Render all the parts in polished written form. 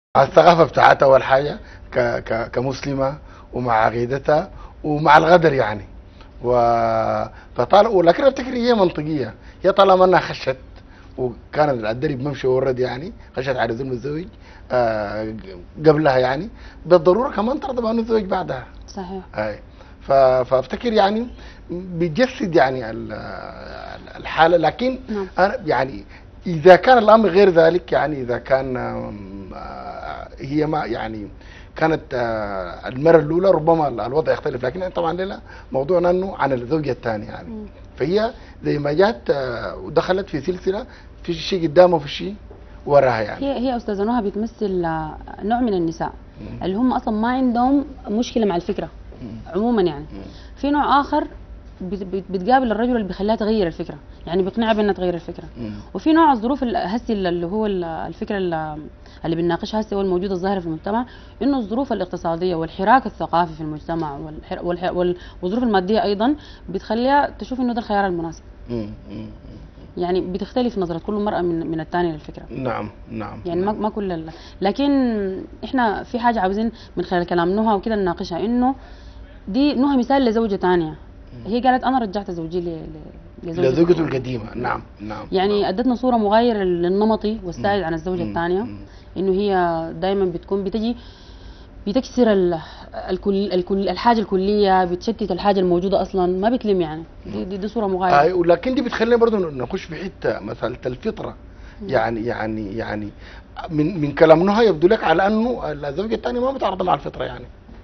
الثقافة بتاعتها أول حاجة كمسلمة ومع عقيدتها ومع الغدر يعني. و ولكن افتكر هي منطقية، هي طالما انها خشت وكان الدرب ممشي ورد يعني، خشت على ظلم الزوج قبلها يعني، بالضرورة كمان ترضى بأنه الزوج بعدها. صحيح. اي فافتكر يعني بيجسد يعني الحالة. لكن نعم. انا يعني اذا كان الامر غير ذلك، يعني اذا كان هي ما يعني كانت المرة الأولى ربما الوضع يختلف، لكن طبعا لا موضوعنا أنه عن الزوجة الثانية يعني. فهي زي ما جات ودخلت في سلسلة، في شيء قدامها وفي شيء وراها يعني. هي أستاذة نهى بتمثل نوع من النساء اللي هم أصلا ما عندهم مشكلة مع الفكرة عموما يعني. في نوع آخر بتقابل الرجل اللي بيخليها تغير الفكرة، يعني بيقنعها بأنها تغير الفكرة. وفي نوع الظروف هسي اللي هو الفكرة اللي بنناقشها هسه، هو الموجود الظاهر في المجتمع، انه الظروف الاقتصادية والحراك الثقافي في المجتمع والظروف المادية ايضا بتخليها تشوف انه ده الخيار المناسب. يعني بتختلف نظرة كل مرأة من الثانية للفكرة. نعم يعني ما كل لكن احنا في حاجة عاوزين من خلال كلام نهى وكده نناقشها، انه دي نهى مثال لزوجة ثانية. هي قالت انا رجعت زوجي لزوجته القديمة. نعم يعني ادتنا صورة مغايرة للنمطي والسائد عن الزوجة الثانية، انه هي دائما بتكون بتكسر الحاجة الكلية، بتشتت الحاجة الموجودة اصلا ما بتلم يعني. دي صورة مغايرة. ولكن دي بتخلينا برضه نخش في حتة مسألة الفطرة. يعني من كلام نهى يبدو لك على انه الزوجة الثانية ما متعارضة مع الفطرة يعني.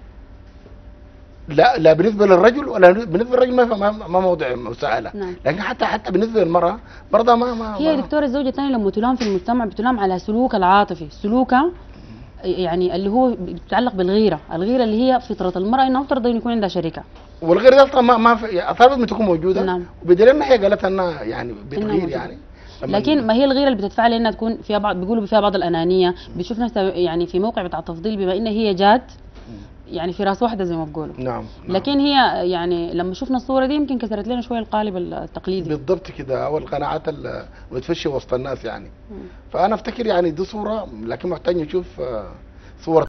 لا بالنسبه للرجل ولا بالنسبه للرجل ما موضوع مساءله. نعم. لكن حتى بالنسبه للمراه برضه ما هي دكتور الزوجه الثانيه لما تلام في المجتمع بتلام على سلوكها العاطفي، سلوكها يعني اللي هو بيتعلق بالغيره، الغيره اللي هي فطره المراه انها ترضى ان يكون عندها شريكه. والغيره دي اصلا ما اثارت ما تكون موجوده. نعم. وبدليل ان هي قالت انها يعني بتغير يعني. لكن ما هي الغيره اللي بتدفع لها انها تكون فيها بعض، بيقولوا فيها بعض الانانيه، بتشوف نفسها يعني في موقع بتاع التفضيل بما ان هي جات يعني في راس واحده زي ما بقولوا. نعم. لكن هي يعني لما شفنا الصوره دي يمكن كسرت لنا شويه القالب التقليدي. بالضبط كده، او القناعات المتفشيه وسط الناس يعني. فانا افتكر يعني دي صوره، لكن محتاج نشوف صور